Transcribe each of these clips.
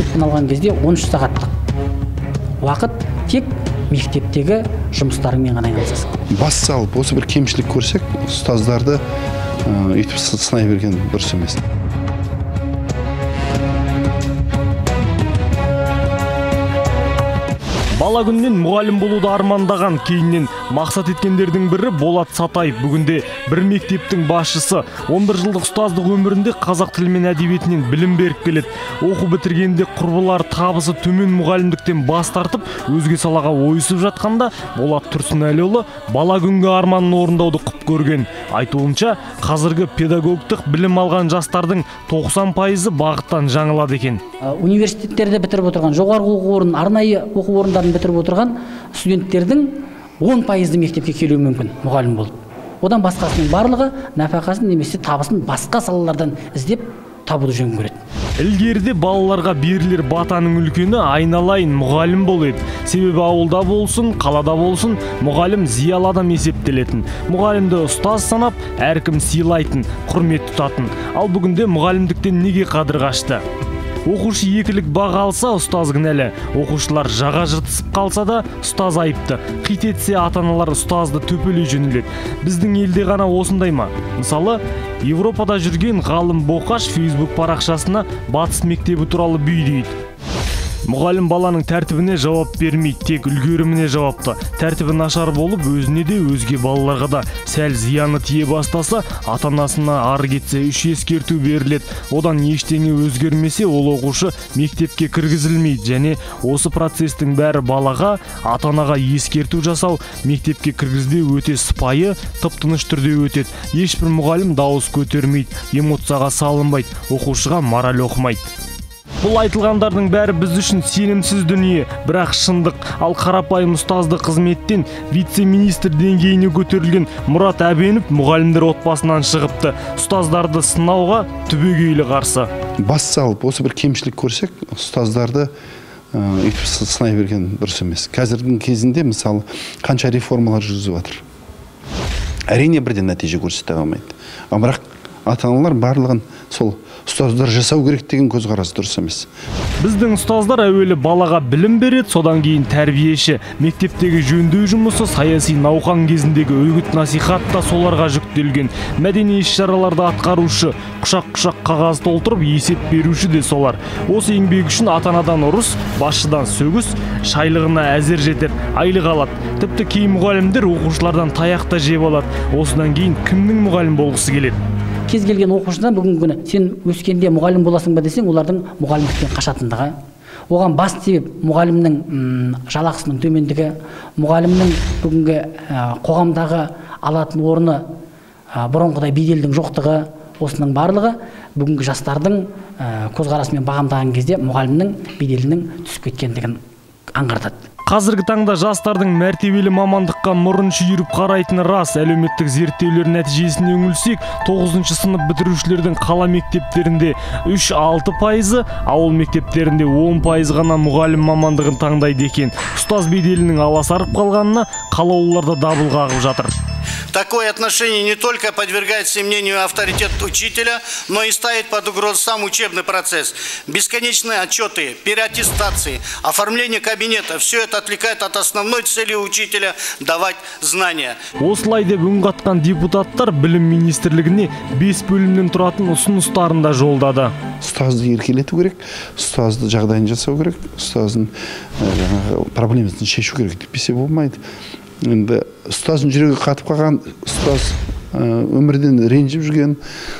есеппен алған кезде 13 сағаттық уақыт тек мектептегі жұмыстарыңмен ғана айналысасың. Бас салып, осы бір кемшілік көрсек, ұстаздарды үйтіп сынай берген дұрыс емес. Бала күннен мұғалім болуды армандаған, кейіннен мақсат еткендердің бірі Болат Сатаев. Бүгінде бір мектептің басшысы. 11 жылдық ұстаздық өмірінде қазақ тілі мен әдебиетінен білім беріп келеді. Оқу бітіргенде құрбылар табысы төмен мұғалімдіктен бас тартып, өзге салаға ойысып жатқанда, Болат Тұрсынәліұлы бала күнгі арманын орындауды құп көрген. Айтуынша, қазіргі педагогтық білім алған жастардың 90% бағыттан жаңылады екен. Университеттерді бітіріп отырған, жоғарғы оқу орнын, арнайы оқу орындарын бітіріп отырған студенттердің 10% мектепке келуі мүмкін мұғалім болып. Одан басқасының барлығы нәпақасын немесе табысын басқа салалардан іздеп табуды жөн көреді. Ілгерде балаларға берілер батаның үлкені айналайын мұғалім бол еді. Себебі ауылда болсын, қалада болсын, мұғалім зиялы адам есептелетін. Мұғалімді ұстаз санап, әркім сыйлайтын, құрмет тұтатын. Ал бүгінде мұғалімдіктен неге қадір қашты? Оқушы екілік баға алса, ұстаз кінәлі. Оқушылар жаға жыртысып қалса да, ұстаз айыпты. Қит етсе, ата-аналар ұстазды төпелей жөнеледі. Біздің елде ғана осындай ма? Мысалы, Европада жүрген ғалым Боқаш Facebook парақшасына Батыс мектебі туралы бүй дейді. Мұғалім баланың тәртібіне жауап бермейді, тек үлгеріміне жауапты. Тәртібі нашар болып, өзіне де өзге балаларға да сәл зияны тие бастаса, ата-анасына ары кетсе 3 ескерту беріледі. Одан ештеңе өзгермесе, ол оқушы мектепке кіргізілмейді. Және осы процестің бәрі балаға, ата-анаға ескерту жасау, мектепке кіргізбеу өте сыпайы, тып-тыныш түрде өтеді. Ешбір мұғалім дауыс көтермейді, эмоцияға салынбайды, оқушыға мораль оқымайды. Бұл айтылғандардың бәрі біз үшін сенімсіз дүние, бірақ шындық. Ал қарапайым ұстаздық қызметтен вице-министр деңгейіне көтерілген Мұрат Әбенов мұғалімдер отбасынан шығыпты. Ұстаздарды сынауға түбегейлі қарсы. Бас салып, осы бір кемшілік көрсек, ұстаздарды үйтіп сынай берген дұрыс емес. Қазірдің кезінде, мысалы, қанша реформалар жүргізіп жатыр. Әрине бірден нәтиже көрсете алмайды. Бірақ ата-аналар барлығын сол ұстаздар жасау керек деген көзқарас дұрыс емес. Біздің ұстаздар әуелі балаға білім береді, содан кейін тәрбиеші. Мектептегі жөндеу жұмысы, саяси науқан кезіндегі үгіт насихат та соларға жүктелген. Мәдени іс-шараларды атқарушы, құшақ-құшақ қағаз толтырып есеп беруші де солар. Осы еңбек үшін ата-анадан ұрыс, басшыдан сөгіс, шайлығына әзер жетер, айлық алады. Тіпті кей мұғалімдер оқушылардан таяқ та жеп алады. Осыдан кейін кімнің мұғалім болғысы келеді? Кез келген оқушыдан бүгінгі күні сен өскенде мұғалім боласың ба десең, олардың мұғалімдіктен қашатындығы. Оған бас себеп мұғалімнің жалақысының төмендігі, мұғалімнің бүгінгі қоғамдағы алатын орны бұрынғыдай беделдің жоқтығы, осының барлығы бүгінгі жастардың көзқарасымен бағамдаған кезде мұғалімнің беделінің түсіп кеткендігін аңғартады. Қазіргі таңда жастардың мәртебелі мамандыққа мұрын шүйіріп қарайтыны рас. Әлеуметтік зерттеулер нәтижесіне үңілсек, 9 сынып бітірушілердің қала мектептерінде 3-6%, ауыл мектептерінде 10% ғана мұғалім мамандығын таңдайды екен. Ұстаз беделінің аласарып қалғанына қалаулыларда дабыл қағып жатыр. Такое отношение не только подвергает сомнению авторитет учителя, но и ставит под угрозу сам учебный процесс. Бесконечные отчеты, переаттестации, оформление кабинета – все это отвлекает от основной цели учителя – давать знания. Осылай деп үн қатқан депутаттар білім министрлігіне 5 бөлімнен тұратын ұсыныстарын да жолдады. Ұстазды еркелету керек, ұстазды жағдайын жасау керек, ұстаздың проблемасын шешу керек депесе болмайды. Енді ұстаздың жүрегі қатып қалған, ұстаз өмірден ренжіп жүрген,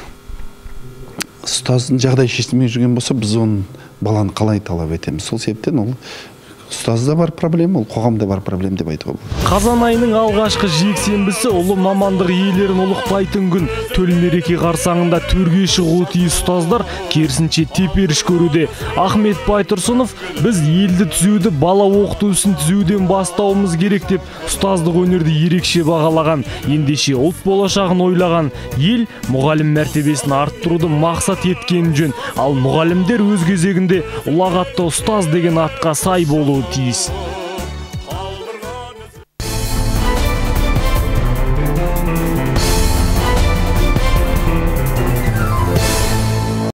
ұстаздың жағдай шешілмей жүрген болса, біз оның баланы қалай талап етеміз? Сол себептен ол ұстазда бар проблема, ол қоғамда бар проблема деп айтуға болады. Қазан айының алғашқы жексенбісі ұлы мамандық иелерін ұлықтайтын күн. Төл мереке қарсаңында төрге шығуы тиіс ұстаздар керісінше теперіш көруде. Ахмет Байтұрсынов, біз елді түзеуді бала оқыту ісін түзеуден бастауымыз керек деп ұстаздық өнерді ерекше бағалаған. Ендеше ұлт болашағын ойлаған ел мұғалім мәртебесін арттыруды мақсат еткен жөн. Ал мұғалімдер өз кезегінде ұлағатты ұстаз деген атқа сай болуы тиіс.